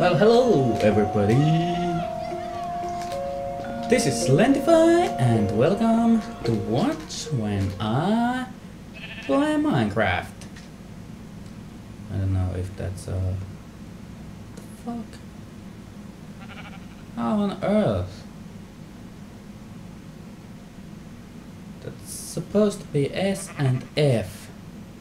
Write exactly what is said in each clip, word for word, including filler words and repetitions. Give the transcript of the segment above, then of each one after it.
Well, hello everybody! This is SlendisFi and welcome to watch when I play Minecraft. I don't know if that's a... Uh, fuck? How on earth? That's supposed to be S and F.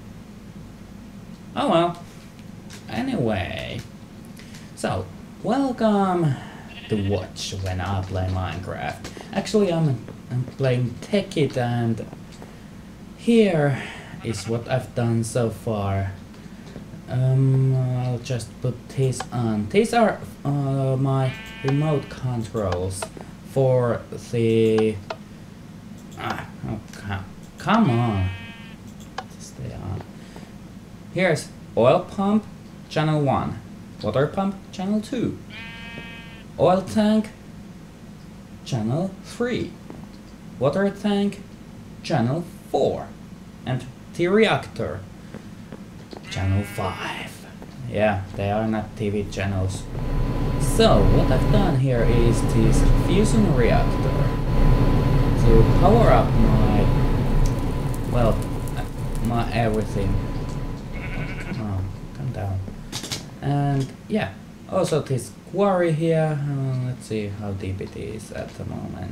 Oh well. Anyway. So, welcome to watch when I play Minecraft. Actually, I'm, I'm playing Tekkit, and here is what I've done so far. Um, I'll just put this on. These are uh, my remote controls for the... Ah, oh, come, come on. Stay on. Here's oil pump, channel one. Water pump, channel two. Oil tank, channel three. Water tank, channel four. And the reactor, channel five. Yeah, they are not T V channels. So, what I've done here is this fusion reactor to power up my, well, my everything. Oh, come on, come down. And yeah, also this quarry here. Uh, let's see how deep it is at the moment.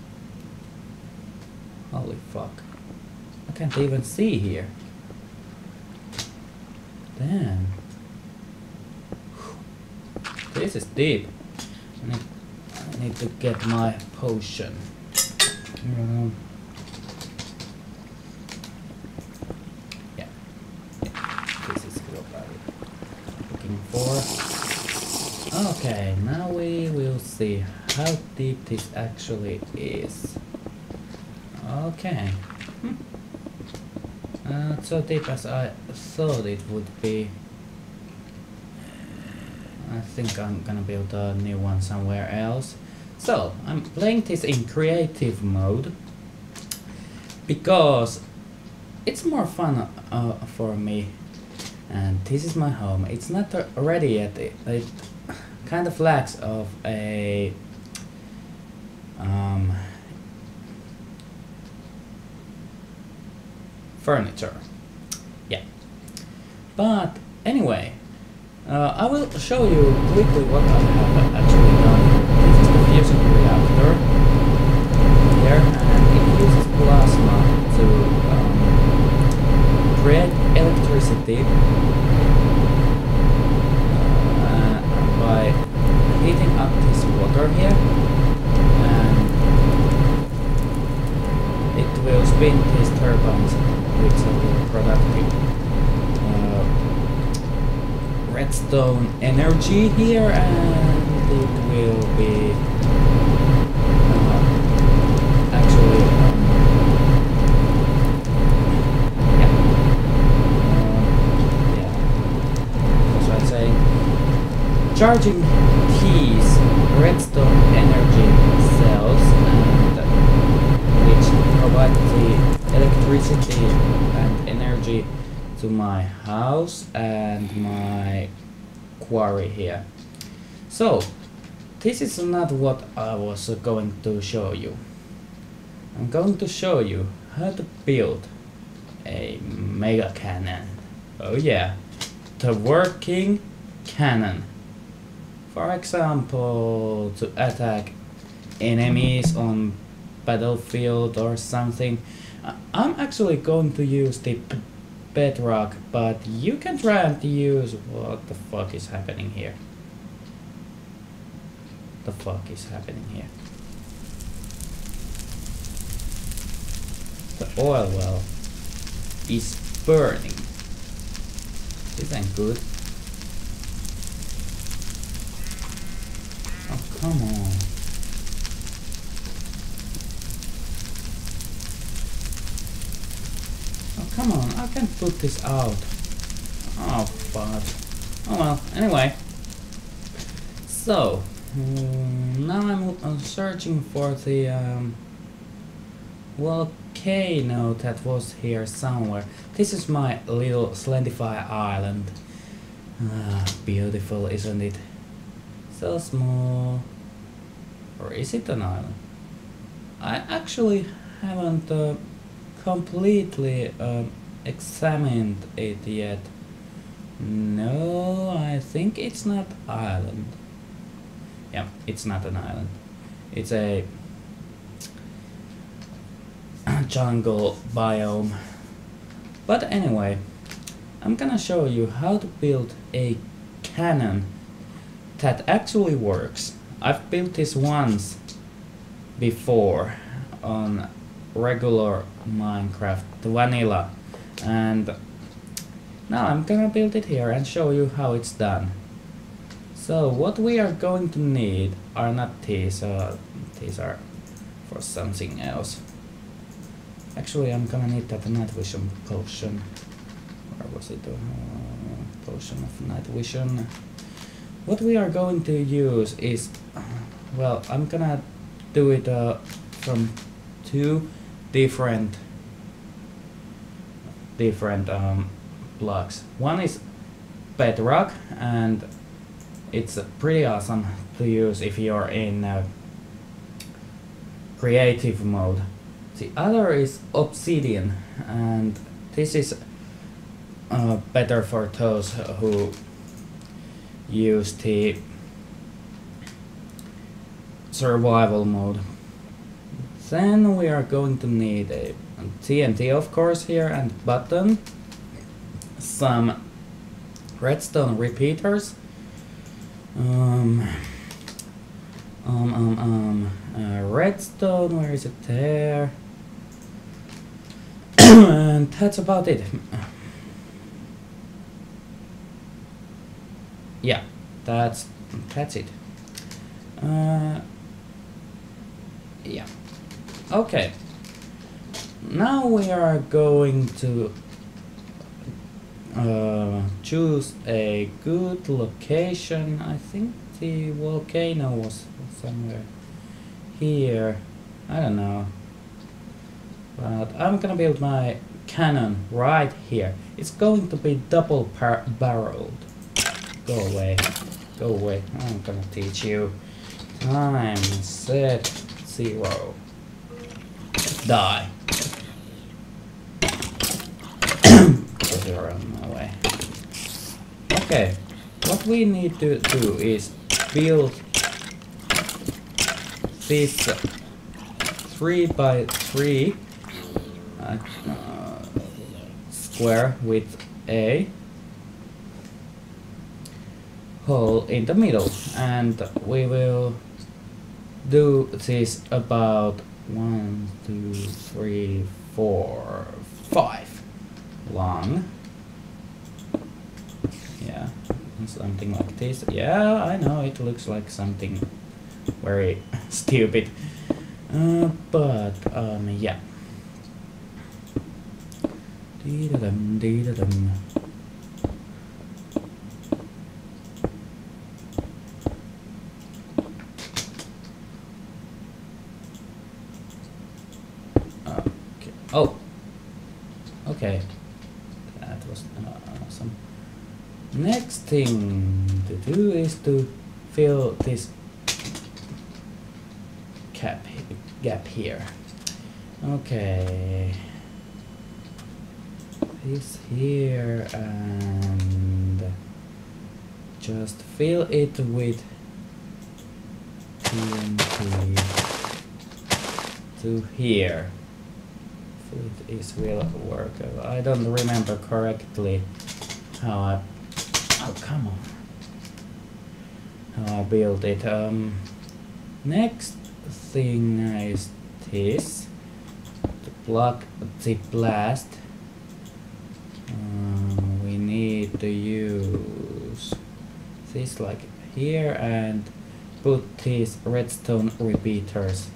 Holy fuck, I can't even see here. Damn, this is deep. I need, I need to get my potion. Um, yeah. yeah, this is good. Looking for. Okay, now we will see how deep this actually is. Okay. Hmm. Uh, so deep as I thought it would be. I think I'm gonna build a new one somewhere else. So, I'm playing this in creative mode because it's more fun uh, for me. And this is my home. It's not uh, ready yet. It, it kind of lacks of a um, furniture. Yeah. But anyway, uh, I will show you quickly what I have actually done. This is the fusion reactor here, and it uses plasma to um, create electricity uh, by heating up this water here, and it will spin these turbines which are productive uh, redstone energy here, and it will be uh, actually um, yeah uh, yeah that's what I'm saying, charging these redstone energy cells, and which provide the electricity and energy to my house and my quarry here. So this is not what I was going to show you. I'm going to show you how to build a mega cannon. Oh yeah, the working cannon. For example, to attack enemies on battlefield or something. I'm actually going to use the bedrock, but you can try and use... What the fuck is happening here? The fuck is happening here? The oil well is burning. This ain't good. Oh, come on. Oh, come on, I can't put this out. Oh, fuck. Oh well, anyway. So, um, now I'm uh, searching for the um, volcano that was here somewhere. This is my little SlendisFi island. Ah, beautiful, isn't it? So small. Or is it an island? I actually haven't uh, completely uh, examined it yet. No, I think it's not island. Yeah, it's not an island. It's a jungle biome. But anyway, I'm gonna show you how to build a cannon that actually works. I've built this once before on regular Minecraft, the vanilla, and now I'm gonna build it here and show you how it's done. So what we are going to need are not these, uh, these are for something else. Actually, I'm gonna need that night vision potion. Where was it? Uh, potion of night vision. What we are going to use is, well, I'm gonna do it uh, from two different different um, blocks. One is bedrock, and it's uh, pretty awesome to use if you're in uh, creative mode. The other is obsidian, and this is uh, better for those who use the survival mode. Then we are going to need a T N T, of course, here, and button, some redstone repeaters, um, um, um, um, uh, redstone, where is it? There. And that's about it. Yeah, that's that's it. Uh, yeah. Okay. Now we are going to uh, choose a good location. I think the volcano was somewhere here. I don't know. But I'm gonna build my cannon right here. It's going to be double barreled. Go away. Go away. I'm gonna teach you. Time, set, zero. Die. Because you're on my way. Okay. What we need to do is build this three by three uh, uh, square with a hole in the middle, and we will do this about one, two, three, four, five long. Yeah, something like this. Yeah, I know it looks like something very stupid, uh, but um, yeah. Dee-da-dum, dee-da-dum. Okay. Oh, okay. That was uh, awesome. Next thing to do is to fill this gap gap here. Okay. This here, and just fill it with T N T to here. If it is will work. I don't remember correctly how I. Oh, come on. How I built it. Um. Next thing is this, to block the blast. Uh, we need to use this like here and put these redstone repeaters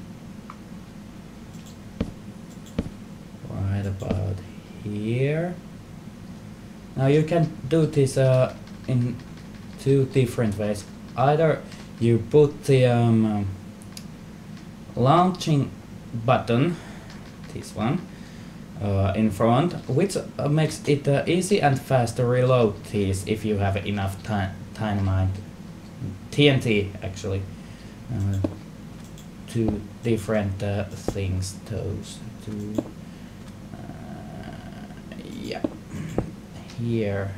right about here. Now you can do this uh, in two different ways. Either you put the um, um, launching button, this one, uh, in front, which uh, makes it uh, easy and fast to reload these if you have enough time dynamite T N T actually. Uh, two different uh, things, those two. Uh, yeah, here.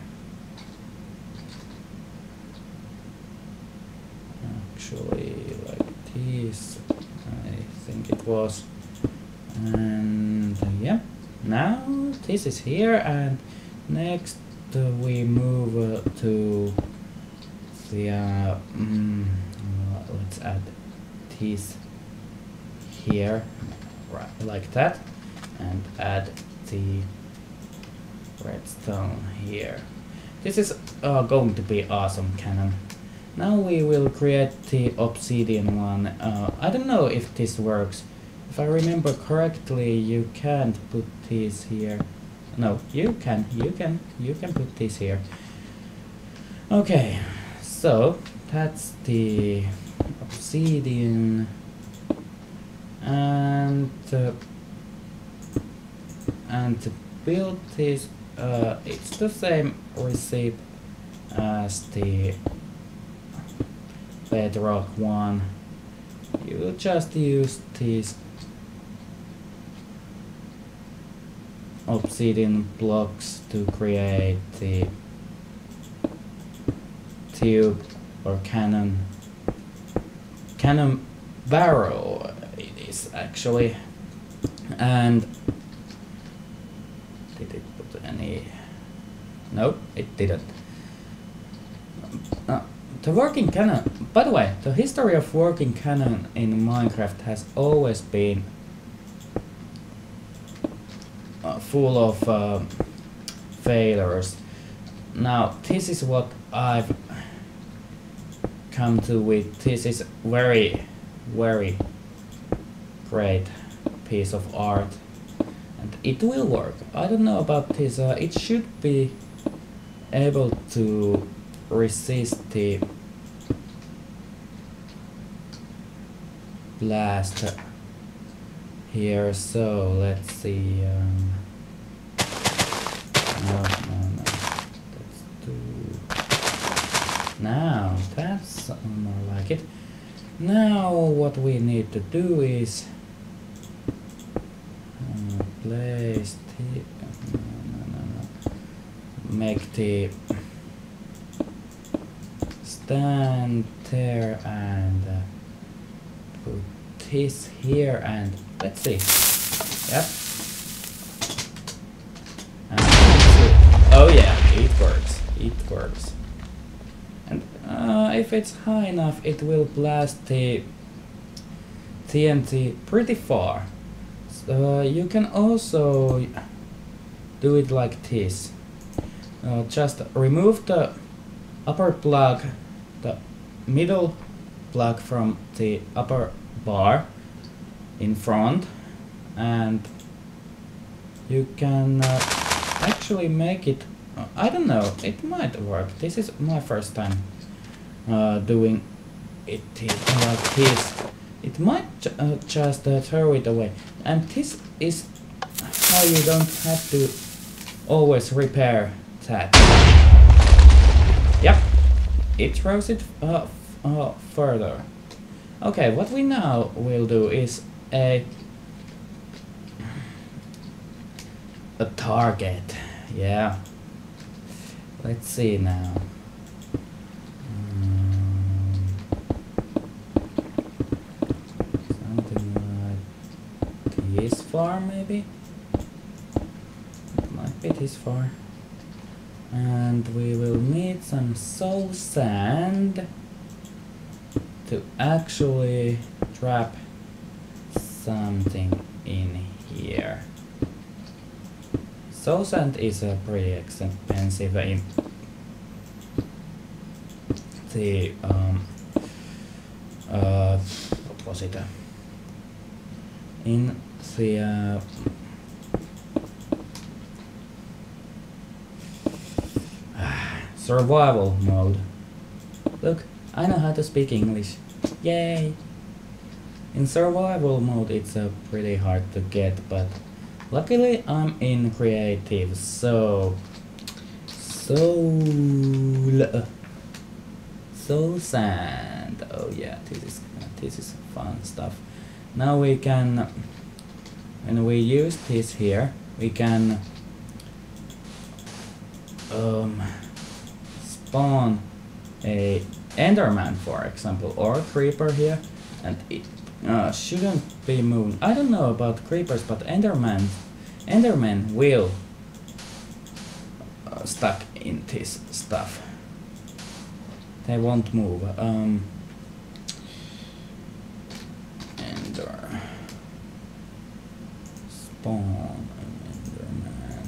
Actually, like this, I think it was. And uh, yeah, now this is here, and next uh, we move uh, to the. Uh, mm, uh, let's add this here, right, like that, and add the redstone here. This is uh, going to be awesome cannon. Now we will create the obsidian one. Uh, I don't know if this works. If I remember correctly, you can't put this here. No, you can, you can, you can put this here. Okay, so that's the obsidian. And uh, and to build this, uh, it's the same recipe as the bedrock one. You will just use these obsidian blocks to create the tube or cannon cannon barrel. It is actually. And did it put any? No, it didn't. Uh, the working cannon. By the way, the history of working cannon in Minecraft has always been uh, full of uh, failures. Now, this is what I've come to with. This is very, very great piece of art, and it will work. I don't know about this. Uh, it should be able to resist the blast here. So let's see. Um, no, no, no. Let's do. Now that's more like it. Now what we need to do is uh, place the no, no, no, no. make the stand there and uh, put this here, and let's see. Yep. And let's see. Oh yeah, it works. It works. And uh, if it's high enough, it will blast the T N T pretty far. So uh, you can also do it like this. Uh, just remove the upper plug, the middle plug from the upper bar in front, and you can uh, actually make it. Uh, I don't know, it might work. This is my first time uh, doing it like this. It might ju uh, just uh, throw it away, and this is how you don't have to always repair that. Yep, it throws it uh, uh, further. Okay, what we now will do is a a target. Yeah. Let's see now. Um, something like this far, maybe. It might be this far. And we will need some soul sand to actually trap something in here. Soul sand is a pretty expensive in the um uh what was it uh, in the uh, survival mode. Look, I know how to speak English. Yay! In survival mode it's uh, pretty hard to get, but luckily I'm in creative, so so so sad. And oh yeah, this is this is fun stuff. Now we can, when we use this here, we can um, spawn a Enderman, for example, or a creeper here, and it uh, shouldn't be moving. I don't know about creepers, but Enderman, Enderman will uh, stuck in this stuff. They won't move. Um, Ender spawn an Enderman.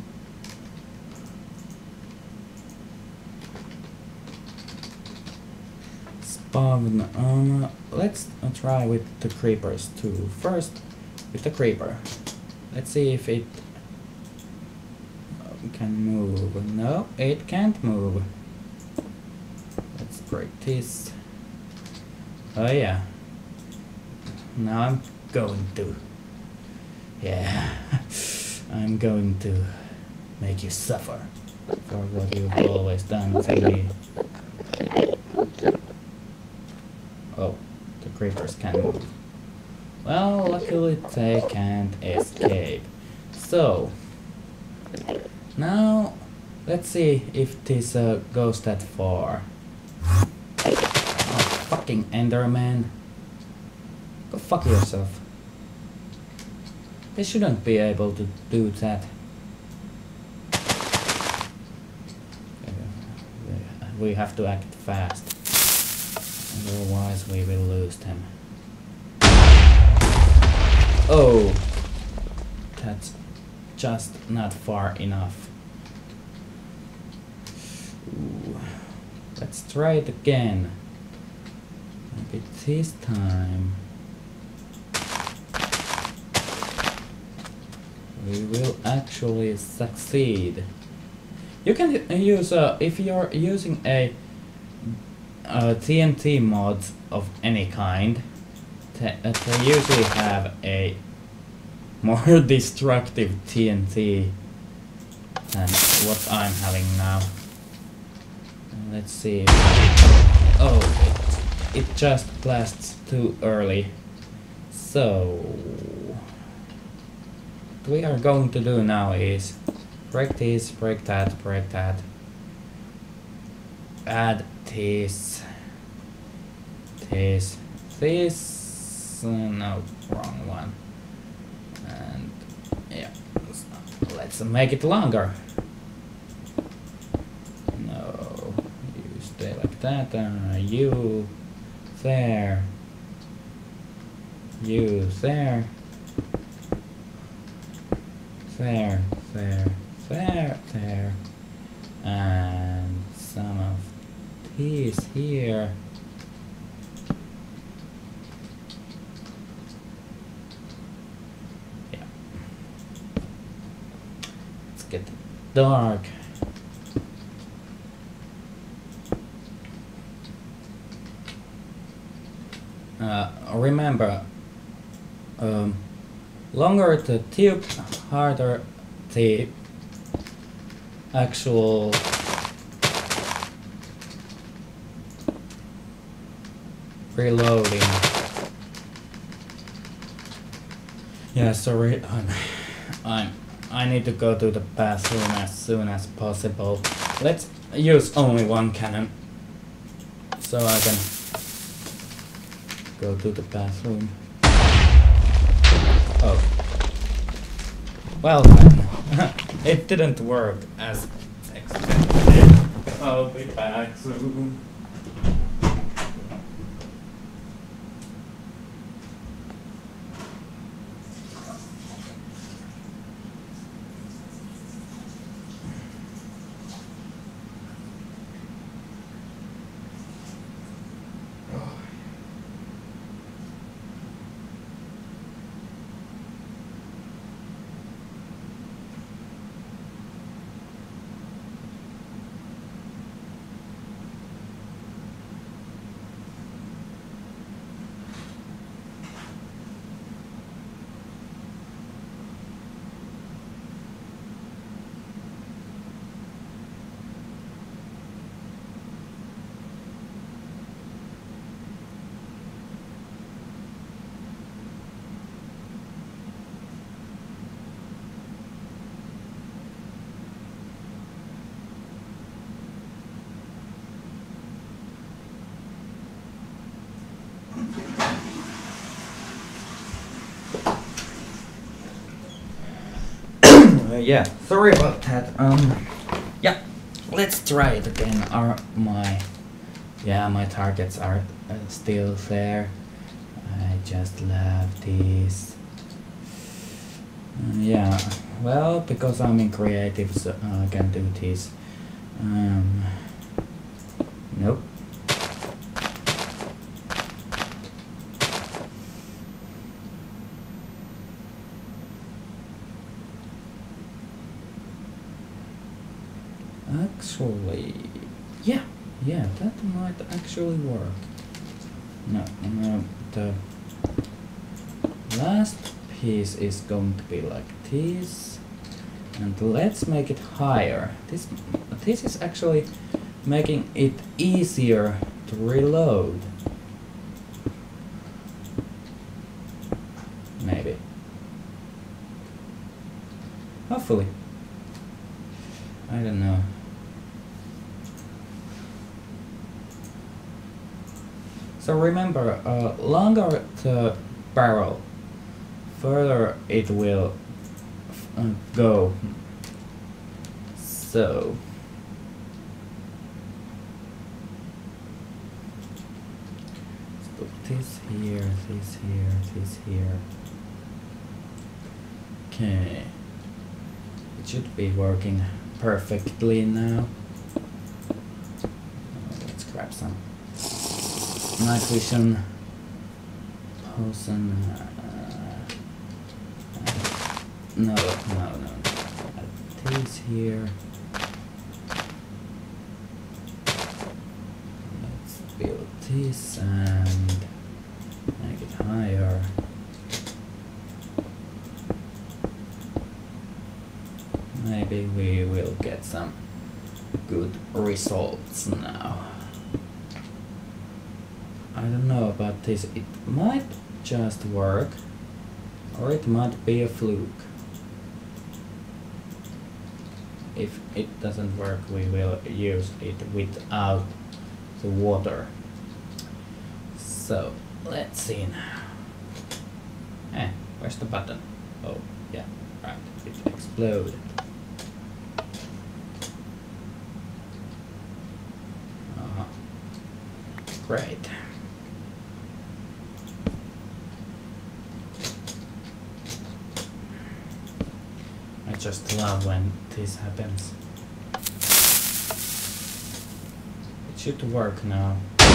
Spawn. Um, let's uh, try with the creepers too. First, with the creeper. Let's see if it um, can move. No, it can't move. Let's break this. Oh yeah. Now I'm going to. Yeah. I'm going to make you suffer for what you've always done to me. Oh, the creepers can move. Well, luckily they can't escape. So, now let's see if this uh, goes that far. Oh, fucking Enderman. Go fuck yourself. They shouldn't be able to do that. We have to act fast. Otherwise we will lose them. Oh! That's just not far enough. Ooh. Let's try it again. Maybe this time we will actually succeed. You can use, uh, if you're using a uh, T N T mods of any kind, they, uh, they usually have a more destructive T N T than what I'm having now. Let's see. Oh, it, it just blasts too early. So, what we are going to do now is break this, break that, break that. Add this, this, this. Uh, no, wrong one. And yeah, let's make it longer. No, you stay like that. Uh, you there, you there, there, there, there, there, and some of these here. Yeah. Let's get dark. Uh, remember, um, longer the tube, harder the actual reloading. Yeah, sorry, I'm, I'm, I need to go to the bathroom as soon as possible. Let's use only one cannon, so I can go to the bathroom. Oh. Well then, it didn't work as expected. I'll be back soon. Uh, yeah, sorry about that. Um, yeah, let's try it again. Are my, yeah, my targets are uh, still there. I just love this. Uh, yeah, well, because I'm in creative, so I can do this. Um, nope. Actually, yeah, yeah, that might actually work. No, no, the last piece is going to be like this, and let's make it higher. This, this is actually making it easier to reload. Maybe. Hopefully. I don't know. So remember, uh, longer the barrel, further it will uh, go. So let's put this here, this here, this here. Okay, it should be working perfectly now. Uh, let's grab some night vision potion. Uh, uh, no, no, no. Add this here. Let's build this and make it higher. Maybe we will get some good results now. I don't know about this. It might just work, or it might be a fluke. If it doesn't work, we will use it without the water. So let's see now. Eh, where's the button? Oh, yeah, right, it exploded. Uh-huh. Great. I just love when this happens. It should work now.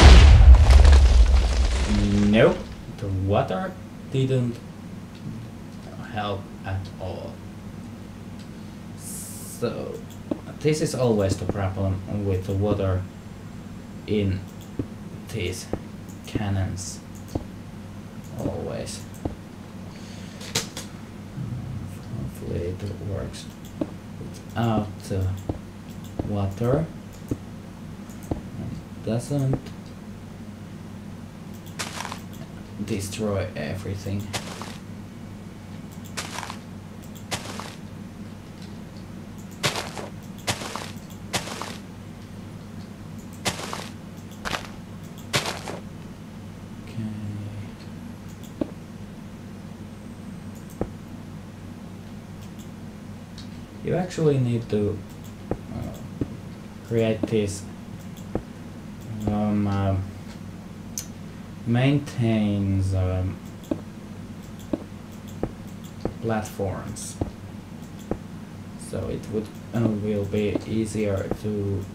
Nope, the water didn't help at all. So this is always the problem with the water in these cannons. Always. Hopefully it works without the water. It doesn't destroy everything. You actually need to uh, create this um, uh, maintains um, platforms, so it would uh, will be easier to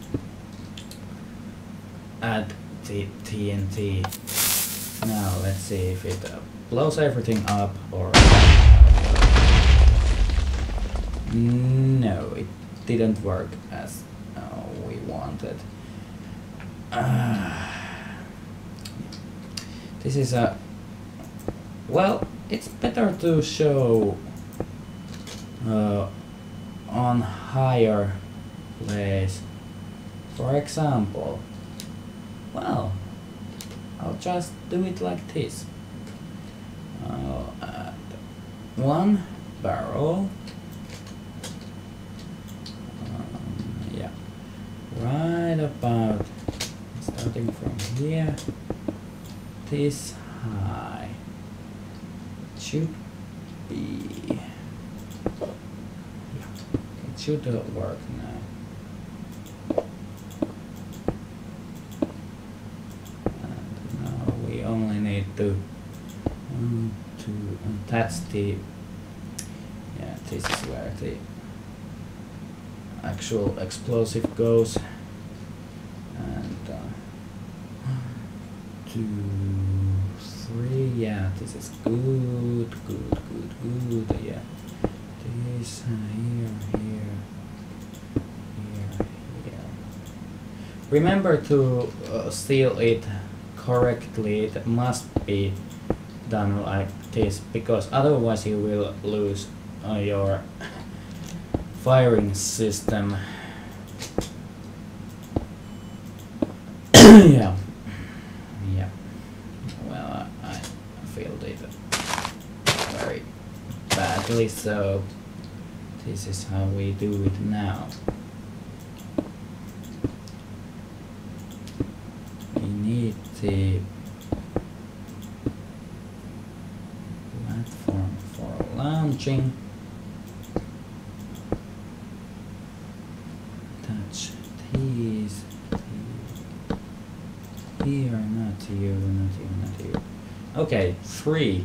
add the T N T. Now let's see if it uh, blows everything up or. No, it didn't work as uh, we wanted. Uh, this is a... Well, it's better to show uh, on higher place. For example, well, I'll just do it like this. I'll add one barrel. Right about starting from here, this high should be, yeah. should work now. And now we only need to um, to attach the, yeah, this is where the actual explosive goes, and uh, two, three, yeah, this is good, good, good, good, yeah. This uh, here, here, here, here. Remember to uh, seal it correctly. It must be done like this, because otherwise you will lose uh, your firing system. Yeah, yeah. Well, I, I failed it very badly, so this is how we do it now. We need the platform for launching. Touch these. Here, not you, not you, not you. Okay, three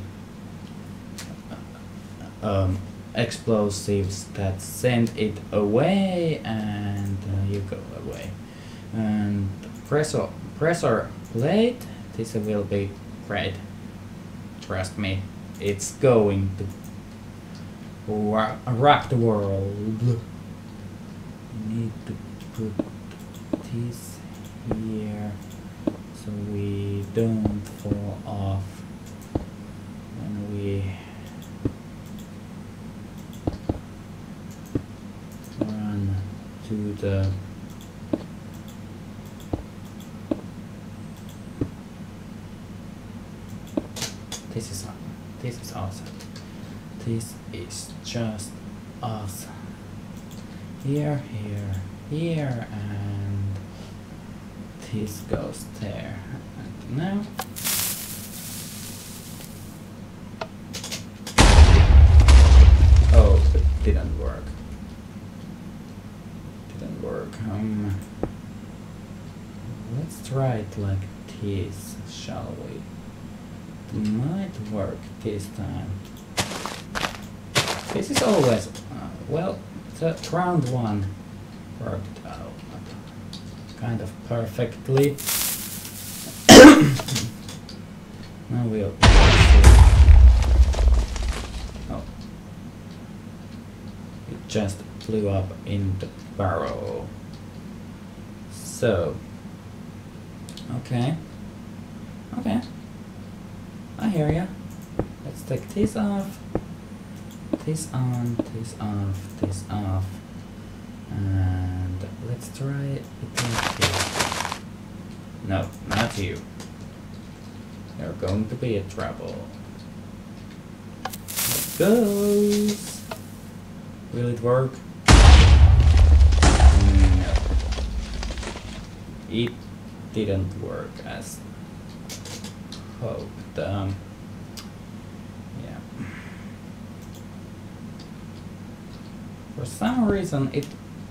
um, explosives that send it away, and uh, you go away. And pressure pressure plate. This will be great. Trust me, it's going to rock, rock the world. You need to put this here so we don't fall off when we run to the this is this is awesome. This is just awesome. Here, here, here, and this goes there. And now oh, it didn't work. Didn't work. Um, let's try it like this, shall we? It might work this time. This is always uh, well. The round one worked out kind of perfectly. Now we'll see. Oh, it just flew up in the barrel. So, okay, okay, I hear ya. Let's take this off. This on, this off, this off, and let's try it like this. No, not you. You're going to be in trouble. It goes. Will it work? No. It didn't work as hoped. Um, For some reason it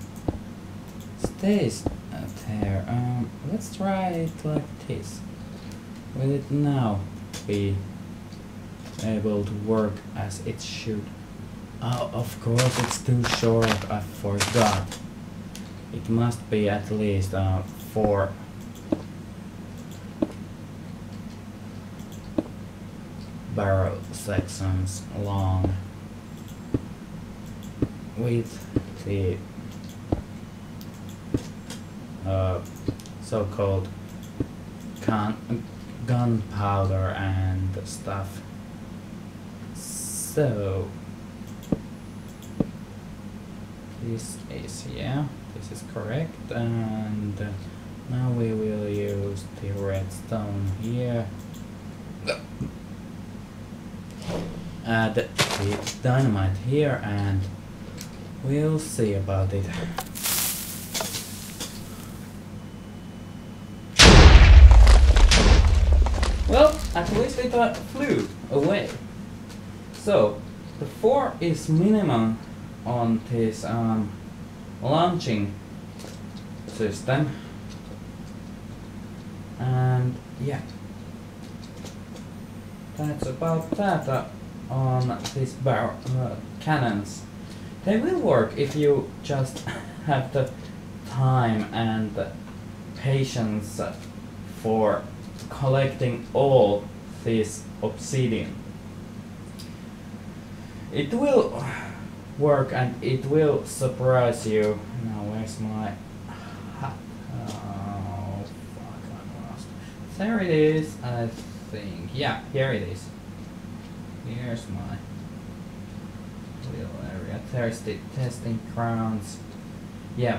stays there. Um, let's try it like this. Will it now be able to work as it should? Oh, of course it's too short. I forgot. It must be at least uh, four barrel sections long. With the uh, so-called gun gunpowder and stuff. So this is, yeah, this is correct, and uh, now we will use the redstone here. Add the dynamite here, and we'll see about it. Well, at least it uh, flew away. So, the four is minimum on this um, launching system. And yeah, that's about that uh, on these bar uh, cannons. They will work if you just have the time and the patience for collecting all this obsidian. It will work and it will surprise you. Now where's my hat? Oh fuck, I lost. There it is, I think. Yeah, here it is. Here's my little area. There's the testing grounds. Yeah.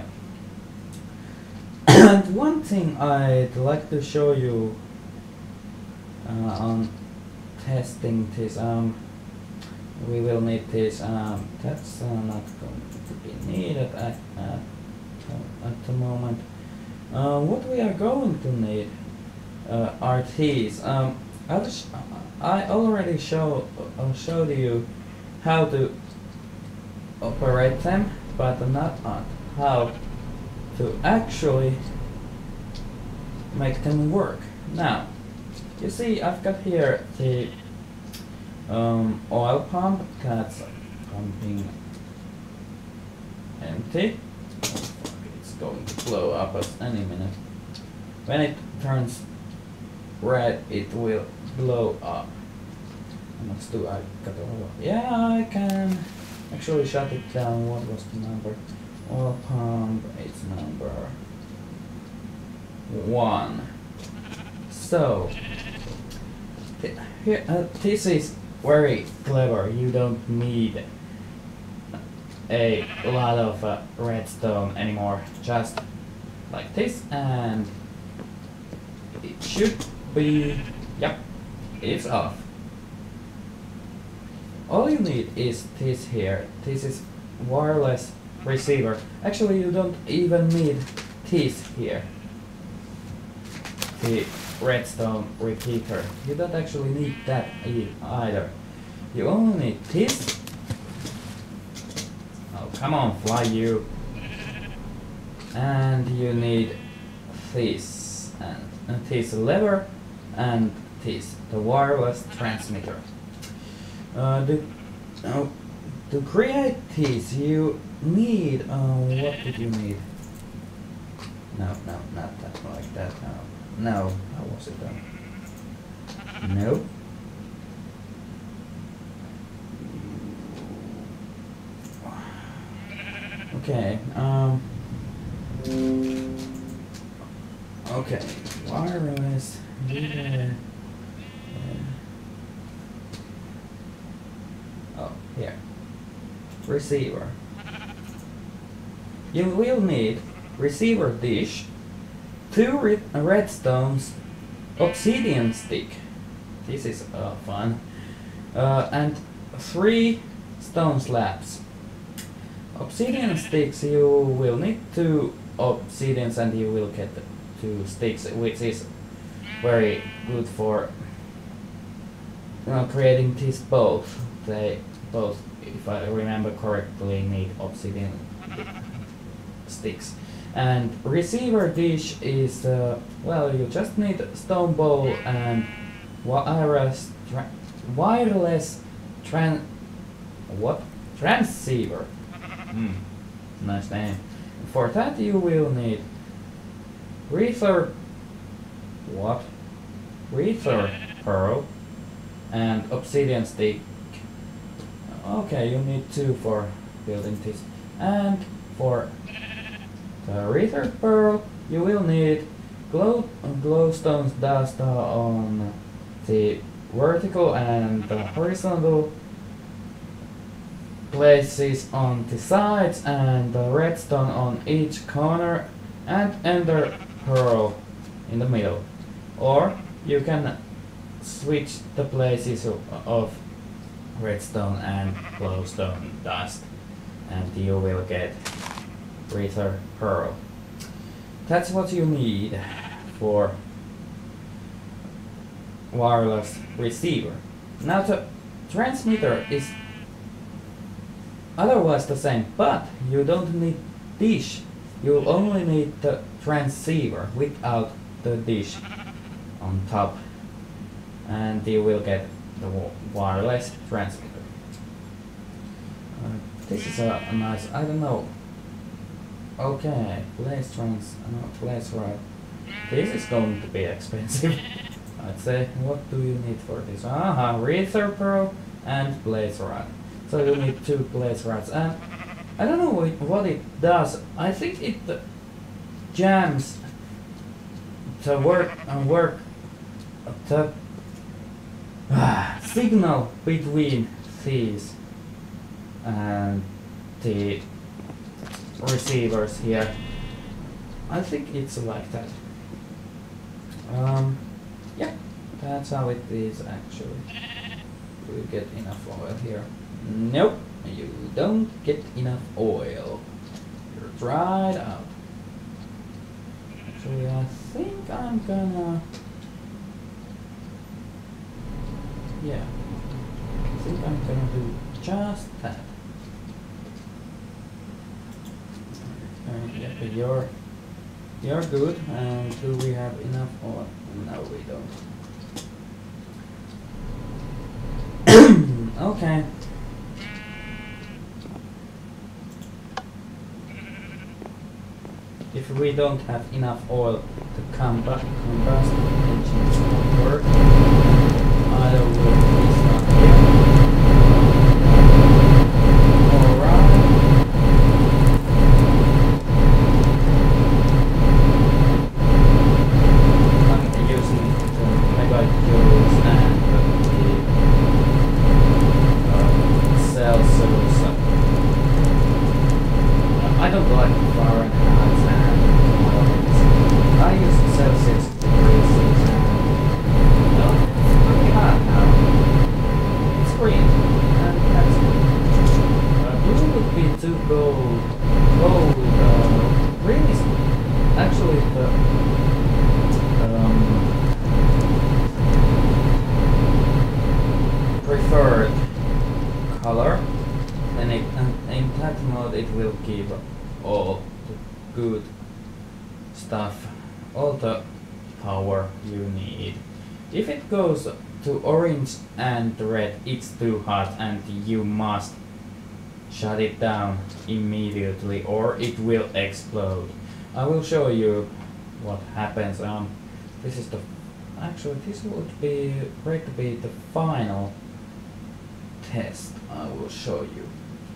And one thing I'd like to show you uh, on testing this, um, we will need this, um, that's uh, not going to be needed at, at, at the moment. Uh, what we are going to need uh, are these. Um, I, was, I already show, uh, showed you how to operate them, but not on how to actually make them work. Now, you see I've got here the um, oil pump that's pumping empty. Oh, fuck, it's going to blow up at any minute. When it turns red, it will blow up. How much do I got oil? Yeah, I can actually shut it down. What was the number? Oil pump, it's number one. So, th here, uh, this is very clever. You don't need a lot of uh, redstone anymore. Just like this, and it should be, yep, it's off. All you need is this here. This is wireless receiver. Actually, you don't even need this here. The redstone repeater. You don't actually need that e either. You only need this. Oh, come on, fly you. And you need this and, and this lever and this, the wireless transmitter. Uh, to, uh, to create this, you need, uh, what did you need? No, no, not that, like that, no. No, how was it done? No. Okay, um... okay, wireless, yeah. Oh, here. Receiver. You will need receiver dish, two red redstones, obsidian stick. This is uh, fun. Uh, and three stone slabs. Obsidian sticks, you will need two obsidians and you will get two sticks, which is very good for you know, creating these both. They both, if I remember correctly, need obsidian sticks. And receiver dish is, uh, well, you just need stone bowl and wireless, tra wireless tran what? Transceiver. Mm, nice name. For that you will need Reether, what? Reether pearl and obsidian stick. Okay, you need two for building this. And for the Reether pearl, you will need glow glowstone dust on the vertical and the horizontal places on the sides, and the redstone on each corner, and ender pearl in the middle. Or you can switch the places of, of redstone and glowstone dust, and you will get Reether pearl. That's what you need for wireless receiver. Now the transmitter is otherwise the same, but you don't need dish, you'll only need the transceiver without the dish on top, and you will get the wireless transmitter. Uh, this is a, a nice, I don't know. Okay, place trans, no, place right. This is going to be expensive. I'd say, what do you need for this? Aha, Rether Pro and Blaze Rod. So you need two Blaze Rods, and I don't know what it, what it does. I think it uh, jams the work and uh, work the uh, signal between these and the receivers here. I think it's like that. Um, yeah, that's how it is actually. Do you get enough oil here? Nope, you don't get enough oil. You're dried out. Actually, I think I'm gonna... Yeah, I think I'm gonna do just that. Yeah, but you're, you're good, and do we have enough oil? No, we don't. Okay. If we don't have enough oil to combu combust the engines won't work, either will restart here. If it goes to orange and red, it's too hot and you must shut it down immediately or it will explode. I will show you what happens. Um, this is the actually this would be great to be the final test. I will show you.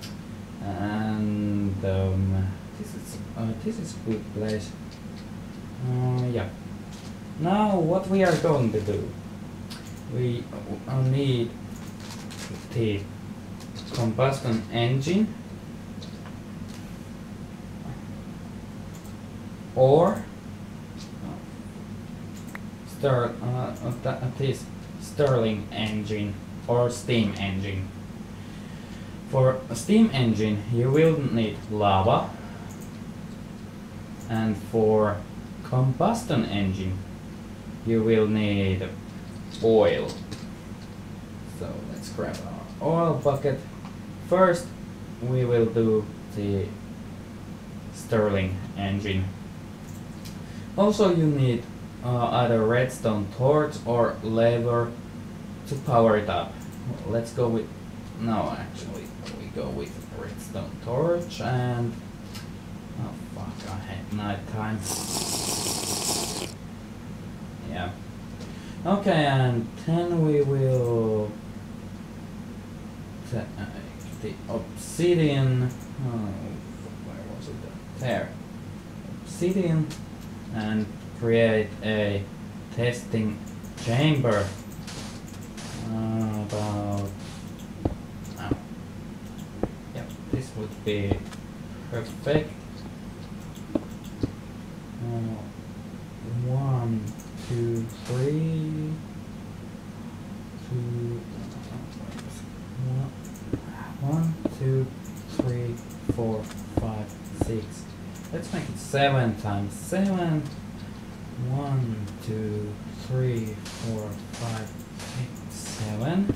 And um, this is uh, this is a good place. Uh, yeah. Now what we are going to do, we uh, need the combustion engine or stir, uh, uh, this Stirling engine or steam engine. For a steam engine you will need lava, and for combustion engine you will need oil. So let's grab our oil bucket. First we will do the Stirling engine. Also you need uh, either redstone torch or lever to power it up. Let's go with, no actually, we go with redstone torch and, oh fuck, I hate night time. Yeah. Okay, and then we will take the obsidian, oh, where was it? There. Obsidian, and create a testing chamber uh, about, oh, yeah, this would be perfect. Uh, one, two, three, two, one, two, three, four, five, six. Let's make it seven times seven. One, two, three, four, five, six, seven.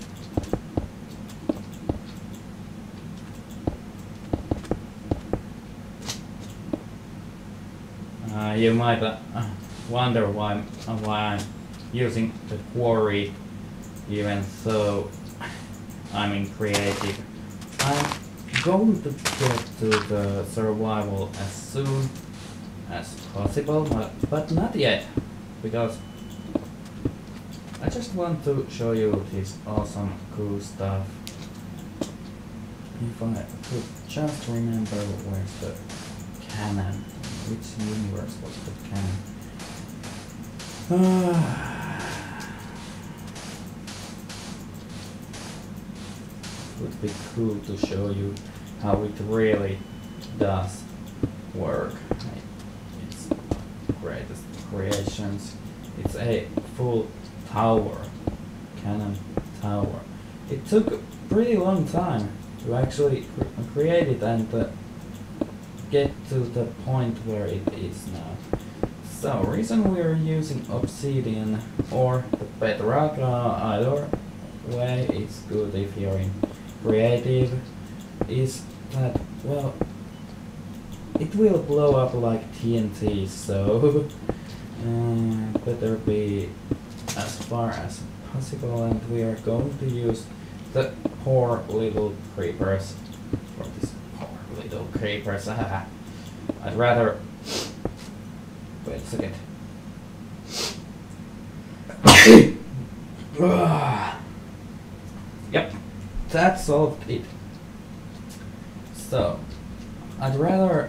Uh, you might uh, wonder why, uh, why I'm using the quarry even though I'm in creative. I'm going to get to the survival as soon as possible, but, but not yet, because I just want to show you this awesome cool stuff. If I could just remember where's the cannon, which universe was the cannon? Would be cool to show you how it really does work. It's greatest creations. It's a full tower, cannon tower. It took a pretty long time to actually cr create it and uh, get to the point where it is now. So, reason we are using obsidian or the bedrock, uh, either way it's good if you're in creative, is that, well, it will blow up like T N T, so uh, better be as far as possible, and we are going to use the poor little creepers for this poor little creepers. I'd rather wait a second. Yep, that solved it. So I'd rather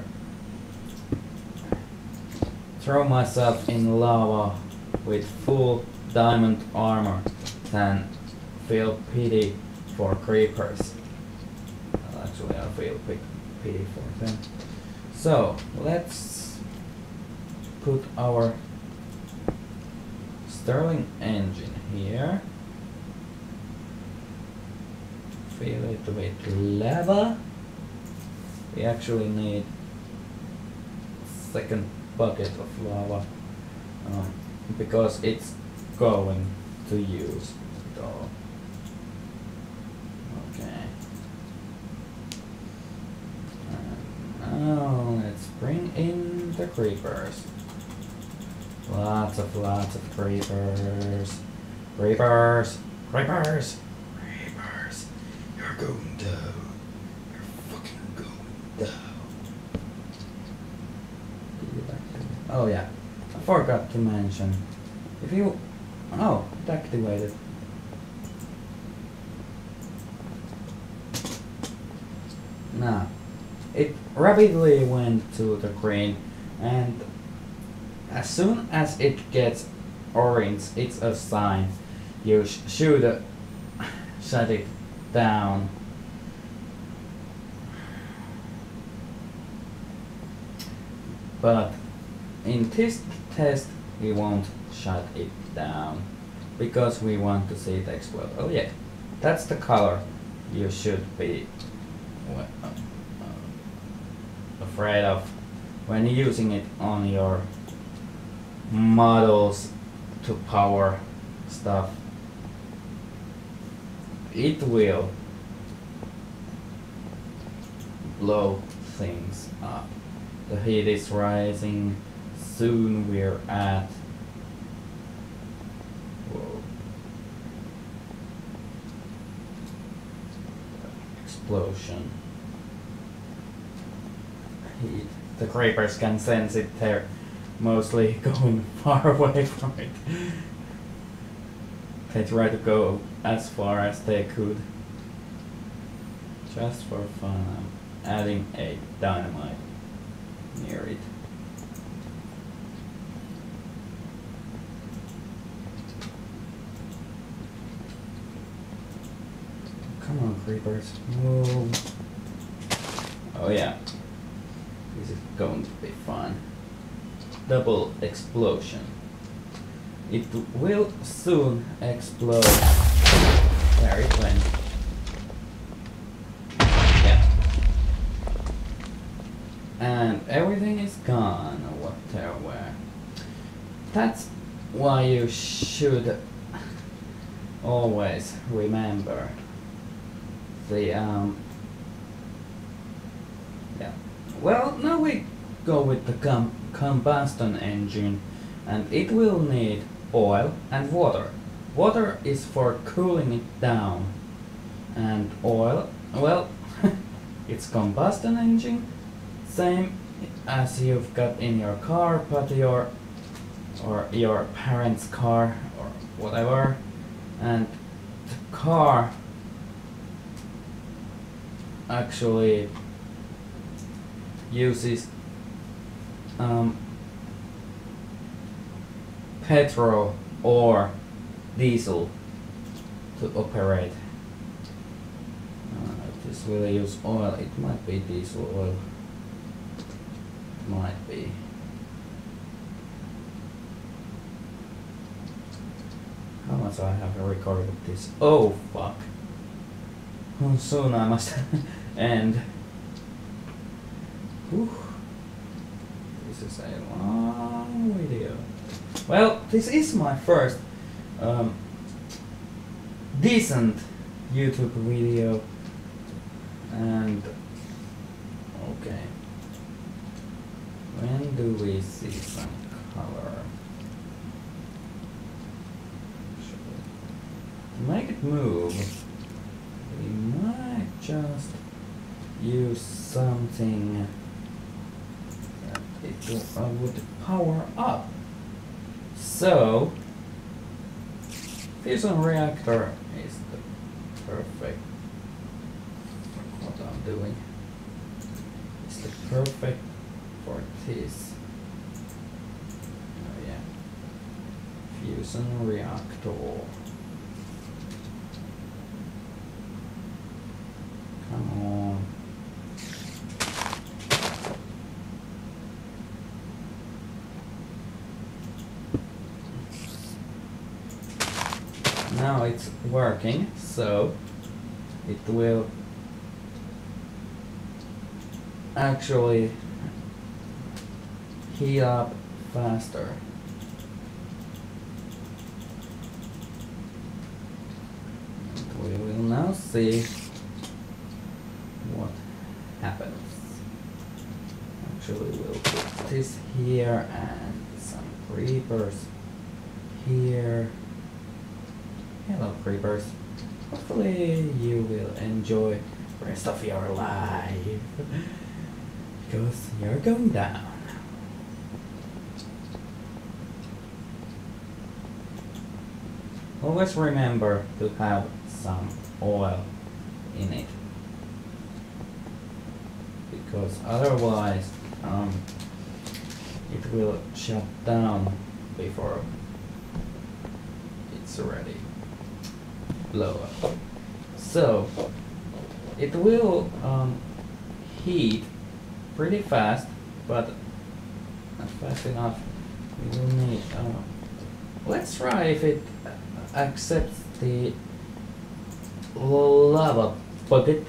throw myself in lava with full diamond armor than feel pity for creepers. Well, actually, I feel pity for them. So let's put our Sterling engine here. Fill it with lava. We actually need second bucket of lava um, because it's going to use it all. Okay. And now let's bring in the creepers. Lots of lots of creepers. Creepers. Creepers. Creepers. You're going down. You're fucking going down. Oh yeah, I forgot to mention. If you... Oh, it activated. Now, it rapidly went to the green, and as soon as it gets orange, it's a sign. You sh should uh, shut it down. But in this test, we won't shut it down because we want to see it explode. Oh yeah, that's the color you should be uh, uh, afraid of when using it on your models to power stuff. It will blow things up. The heat is rising. Soon we're at... Whoa. Explosion. Heat. The creepers can sense it. They're mostly going far away from it. They try to go as far as they could. Just for fun, I'm adding a dynamite near it. Come on, creepers, move. Oh yeah, this is going to be fun. Double explosion. It will soon explode. There it went. Yeah. And everything is gone, what there were. That's why you should always remember the um yeah. Well, now we go with the com combustion engine, and it will need oil and water. Water is for cooling it down, and oil, well, it's combustion engine, same as you've got in your car, but your or your parents' car or whatever, and the car actually uses um, petrol or diesel to operate. Uh, if this will use oil, it might be diesel oil. It might be. How much I have recorded this? Oh fuck. Oh, soon I must end. Whew. This is a long video. Well, this is my first um, decent YouTube video, and okay, when do we see some color? To make it move, we might just use something that it will, uh, would power up. So, fusion reactor is the perfect, what I'm doing, it's the perfect for this. Oh yeah, fusion reactor. Come on. Now it's working, so it will actually heat up faster. And we will now see what happens. Actually, we'll put this here and some creepers here. Hello creepers. Hopefully you will enjoy the rest of your life because you're going down. Always remember to have some oil in it, because otherwise um, it will shut down before it's ready. Blow up. So it will um, heat pretty fast, but not fast enough. We will need. Uh, let's try if it accepts the lava bucket.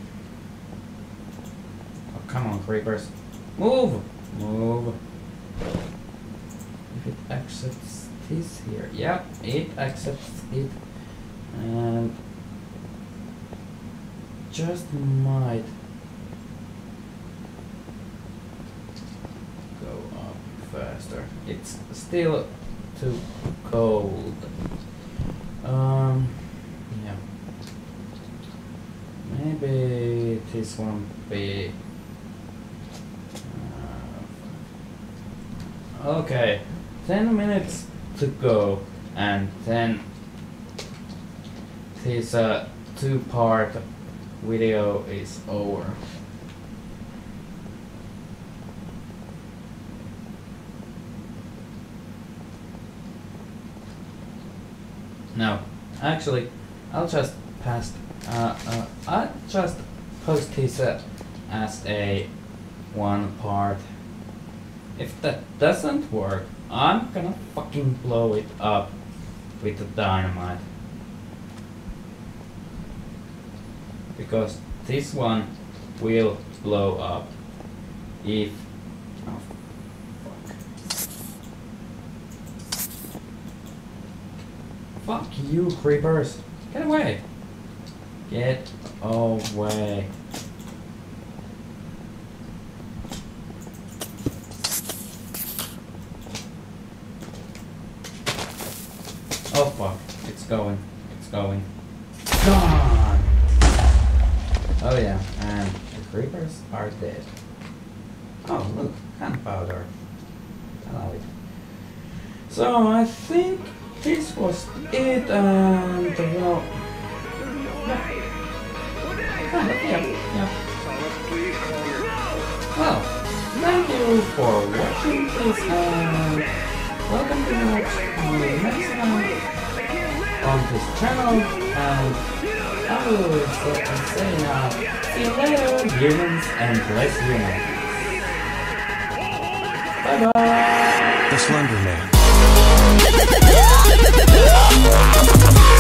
Oh, come on, creepers! Move, move. If it accepts this here, yep, it accepts it. And just might go up faster. It's still too cold. Um, yeah. Maybe this won't be. Uh, okay, ten minutes to go, and then this uh, two-part video is over. No, actually, I'll just pass. Uh, uh, I'll just post this uh, as a one part. If that doesn't work, I'm gonna fucking blow it up with the dynamite. Because this one will blow up if. Oh, fuck. Fuck you, creepers! Get away! Get away! Oh fuck, it's going, it's going. Gone! Oh yeah, and the creepers are dead. Oh look, gunpowder. I love it. So I think this was it, and well, yeah, kind of, yeah, yeah. Well, thank you for watching this, and welcome to watch on the next one on this channel, and I will say now, see you later, humans, and bless humans. Bye bye! The Slender Man.